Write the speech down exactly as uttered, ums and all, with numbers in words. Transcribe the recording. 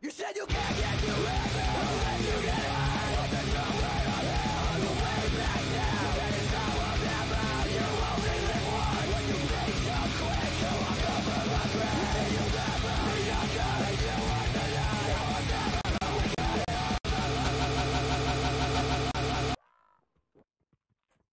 You said you can't get through it unless you get it.